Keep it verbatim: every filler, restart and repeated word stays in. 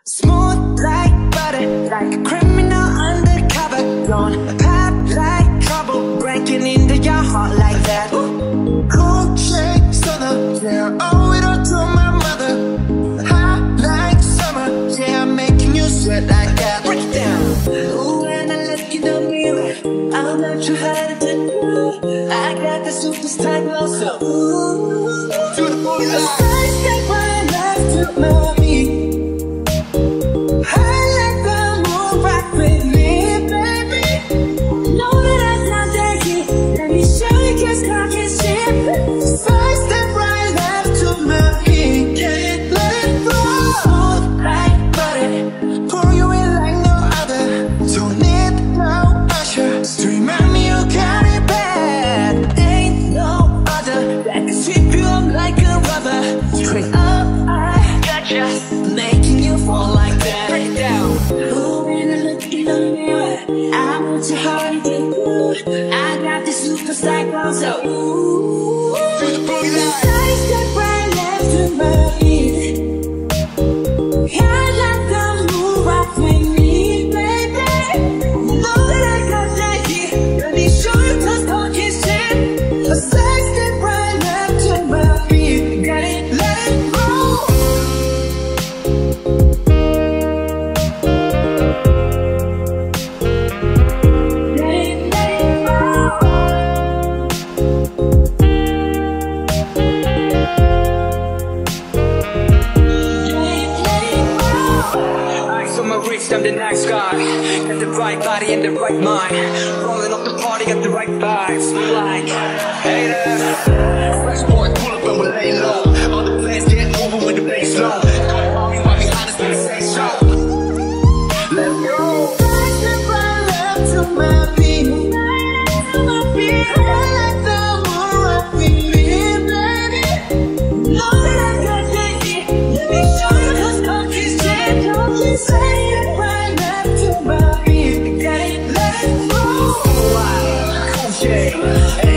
Smooth like butter, like a criminal undercover. Don't pop like trouble, breaking into your heart like that. Cool shake, southern, yeah, I owe it all to my mother. Hot like summer, yeah, I'm making you sweat like that. Break it down. Ooh, when I look in the mirror, I'm not too hard to do. I got the superstar glow, so ooh, to the booty line. I step right left to my feet. I like the move right with me, baby. Know that I'm not that kid. Let me show you cause cock and shit. First step right left to my feet. Can't let it go. Like butter, pour you in like no other. Don't need no usher to remind me you got it bad. Ain't no other that can sweep you up like a rubber. Straight up, I gotcha, making you fall like that. Break it down. Ooh, when I look in the mirror, I want your heart to do. I got this superstar glow, so ooh, through the boogie line. Side step right left to my feet. I like the move right with me, baby. Know that I got that heat. Let me show you cause cock is shit. A side step right left to my feet. Got it, let it go. I'm the nice guy, got the right body and the right mind. Rolling up the party, got the right vibes. Like, hey there, fresh boy, pull up and we lay low. All the plans get over with the bass low. Don't call me while we honest when you say so. Let's go. I step right left to my feet. To my feet. I like the moon rock with me, baby. Know that I got that heat. Let me show you cause cock is shit. Don't you say it. Hey,